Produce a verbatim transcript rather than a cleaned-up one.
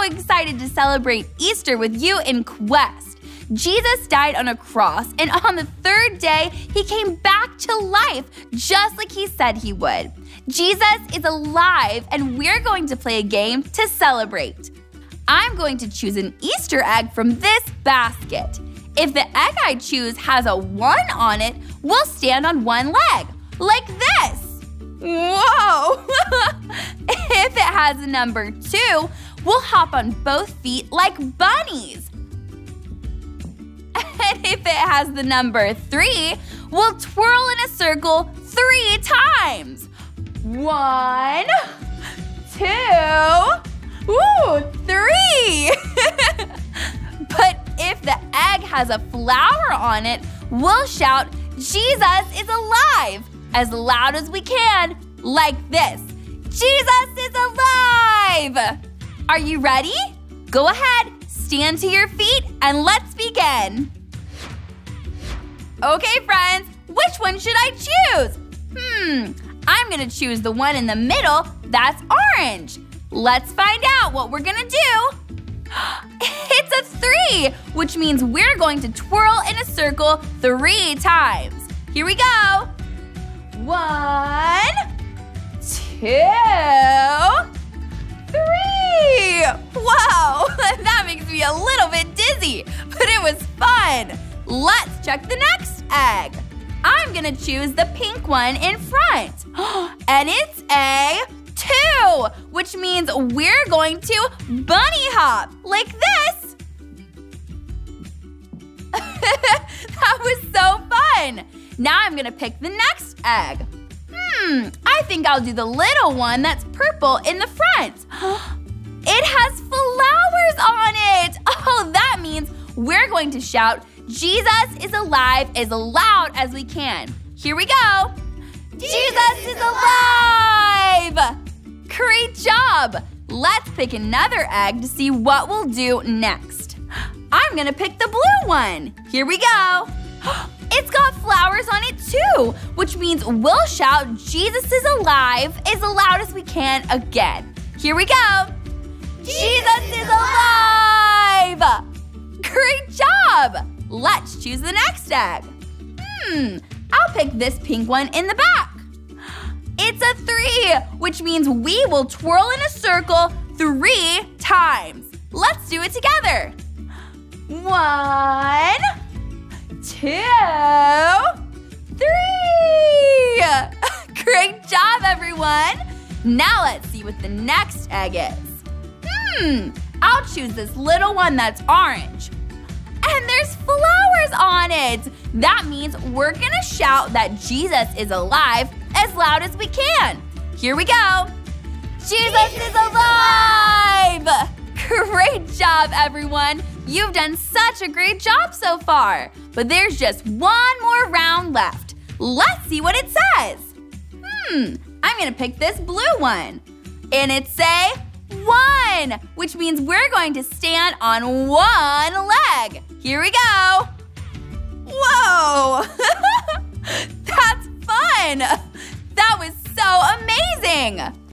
excited to celebrate Easter with you in Quest. Jesus died on a cross, and on the third day, he came back to life, just like he said he would. Jesus is alive, and we're going to play a game to celebrate. I'm going to choose an Easter egg from this basket. If the egg I choose has a one on it, we'll stand on one leg, like this. Whoa! If it has a number two, we'll hop on both feet like bunnies. And if it has the number three, we'll twirl in a circle three times. One, two, ooh, three. But if the egg has a flower on it, we'll shout, "Jesus is alive!" as loud as we can, like this. Jesus is alive! Are you ready? Go ahead, stand to your feet, and let's begin. Okay, friends, which one should I choose? Hmm, I'm gonna choose the one in the middle that's orange. Let's find out what we're gonna do. It's a three, which means we're going to twirl in a circle three times. Here we go. One, two, three. Wow, that makes me a little bit dizzy, but it was fun. Let's check the next egg. I'm gonna choose the pink one in front. And it's a two, which means we're going to bunny hop, like this. That was so fun. Now I'm gonna pick the next egg. Hmm, I think I'll do the little one that's purple in the front. It has flowers on it. Oh, that means we're going to shout, "Jesus is alive," as loud as we can. Here we go. Jesus is alive! Great job! Let's pick another egg to see what we'll do next. I'm gonna pick the blue one. Here we go. It's got flowers on it too, which means we'll shout, "Jesus is alive," as loud as we can again. Here we go. Jesus is alive! Great job! Let's choose the next egg. Hmm, I'll pick this pink one in the back. It's a three, which means we will twirl in a circle three times. Let's do it together. One, two, three. Great job, everyone. Now let's see what the next egg is. Hmm, I'll choose this little one that's orange. And there's flowers on it. That means we're gonna shout that Jesus is alive as loud as we can. Here we go. Jesus is alive! Great job, everyone. You've done such a great job so far. But there's just one more round left. Let's see what it says. Hmm, I'm gonna pick this blue one. And it's a one, which means we're going to stand on one leg. Here we go. Whoa! That's fun! That was so amazing!